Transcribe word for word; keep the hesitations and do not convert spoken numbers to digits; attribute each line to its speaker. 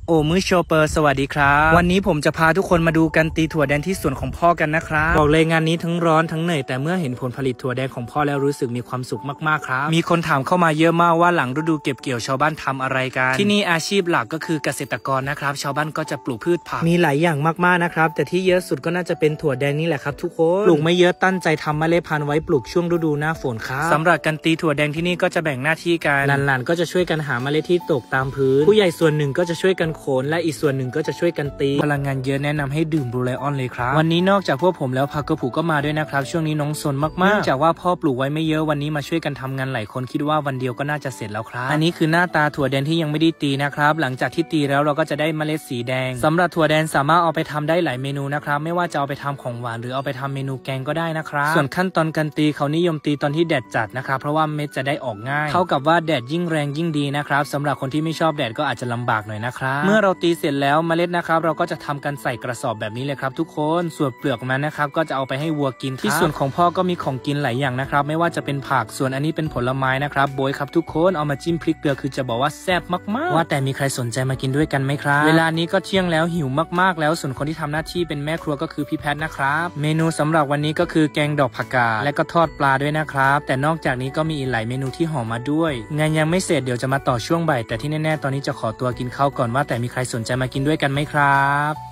Speaker 1: โอมือโชเปอร์สวัสดีครับวันนี้ผมจะพาทุกคนมาดูการตีถั่วแดงที่สวนของพ่อกันนะครับบอกเลยงานนี้ทั้งร้อนทั้งเหนื่อยแต่เมื่อเห็นผลผลิตถั่วแดงของพ่อแล้วรู้สึกมีความสุขมากๆครับมีคนถามเข้ามาเยอะมากว่าหลังฤดูเก็บเกี่ยวชาวบ้านทำอะไรกันที่นี่อาชีพหลักก็คือเกษตรกรนะครับชาวบ้านก็จะปลูกพืชผักมีหลายอย่างมากๆนะครับแต่ที่เยอะสุดก็น่าจะเป็นถั่วแดงนี่แหละครับทุกคนปลูกไม่เยอะตั้งใจทำเมล็ดพันธุ์ไว้ปลูกช่วงฤดูหน้าฝนครับสำหรับการตีถั่วแดงที่นี่ก็จะแบ่งหน้าที่กันหลานๆก็จะช่วยกันหาเมล็ดที่ตกตามพื้นผู้ใหญ่ส่วนหนึ่งก็จะช่วยกันโขนและอีกส่วนหนึ่งก็จะช่วยกันตีพลังงานเยอะแนะนำให้ดื่มบลูไลออนเลยครับวันนี้นอกจากพวกผมแล้วพักกระผูก็มาด้วยนะครับช่วงนี้น้องสนมากๆจากว่าพ่อปลูกไว้ไม่เยอะวันนี้มาช่วยกันทำงานหลายคนคิดว่าวันเดียวก็น่าจะเสร็จแล้วครับอันนี้คือหน้าตาถั่วแดงที่ยังไม่ได้ตีนะครับหลังจากที่ตีแล้วเราก็จะได้เมล็ดสีแดงสำหรับถั่วแดงสามารถเอาไปทำได้หลายเมนูนะครับไม่ว่าจะเอาไปทำของหวานหรือเอาไปทำเมนูแกงก็ได้นะครับส่วนขั้นตอนการตีเขานิยมตีตอนที่แดดจัดนะครับเพราะว่าเม็ดจะได้ออกง่ายเท่ากับว่าแดดยิ่งแรงยิ่งดีนะครับสำหรับคนที่ไม่ชอบแดดก็อาจจะลำบากหน่อยนะครับเมื่อเราตีเสร็จแล้วเมล็ดนะครับเราก็จะทำกันใส่กระสอบแบบนี้เลยครับทุกคนส่วนเปลือกมันนะครับก็จะเอาไปให้วัวกินที่ส่วนของพ่อก็มีของกินหลายอย่างนะครับไม่ว่าจะเป็นผักส่วนอันนี้เป็นผลไม้นะครับโบยครับทุกคนเอามาจิ้มพริกเกลือคือจะบอกว่าแซ่บมากๆว่าแต่มีใครสนใจมากินด้วยกันไหมครับเวลานี้ก็เที่ยงแล้วหิวมากๆแล้วส่วนคนที่ทำหน้าที่เป็นแม่ครัวก็คือพี่แพทนะครับเมนูสำหรับวันนี้ก็คือแกงดอกผักกาและก็ทอดปลาด้วยนะครับแต่นอกจากนี้ก็มีอีกหลายเมนูที่ห่อมาด้วยงานยังไม่เสร็จเดี๋ยวจะมาต่อช่วงบ่ายแต่ที่แน่ๆตอนนี้จะขอตัวกินข้าวก่อนว่าแต่มีใครสนใจมากินด้วยกันไหมครับ